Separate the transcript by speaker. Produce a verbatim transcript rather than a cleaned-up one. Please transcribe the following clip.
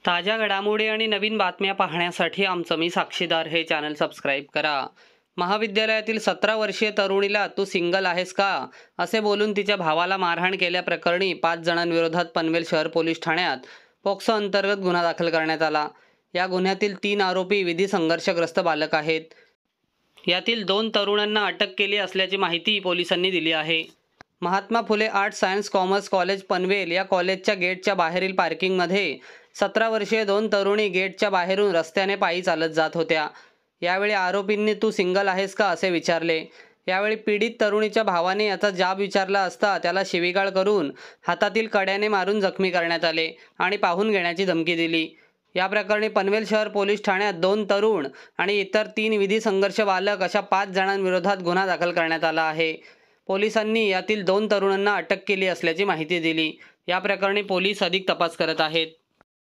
Speaker 1: ताज्या घडामोडी आणि नवीन बातम्या पाहण्यासाठी आमचं मी साक्षीदार हे चॅनल सबस्क्राईब करा. महाविद्यालयातील सतरा वर्षीय तरुणीला तू सिंगल आहेस का असे बोलून तिच्या भावाला मारहाण केल्याप्रकरणी पाच जणांविरोधात पनवेल शहर पोलीस ठाण्यात पोक्सो अंतर्गत गुन्हा दाखल करण्यात आला. या गुन्ह्यातील तीन आरोपी विधी संघर्षग्रस्त बालक आहेत. यातील दोन तरुणांना अटक केली असल्याची माहिती पोलिसांनी दिली आहे. Mahatma Phule arts science commerce college Panvel या कॉलेजच्या गेटच्या बाहेरील पार्किंगमध्ये सतरा वर्षीय दोन तरुणी गेटच्या बाहेरून रस्त्याने पायी चालत जात होत्या. यावेळी आरोपींनी तू सिंगल आहेस का असे विचारले. यावेळी पीडित तरुणीच्या भावाने याचा जाब विचारला असता त्याला शिवीगाळ करून हातातील कड्याने मारून जखमी करण्यात आले आणि पाहून घेण्याची धमकी दिली. या प्रकरणी पनवेल शहर पोलीस ठाण्यात दोन तरुण आणि इतर तीन विधी संघर्ष बालक अशा पाच जणांविरोधात गुन्हा दाखल करण्यात आला आहे. पोलिसांनी यातील दोन तरुणांना अटक केली असल्याची माहिती दिली. या प्रकरणी पोलीस अधिक तपास करत आहेत.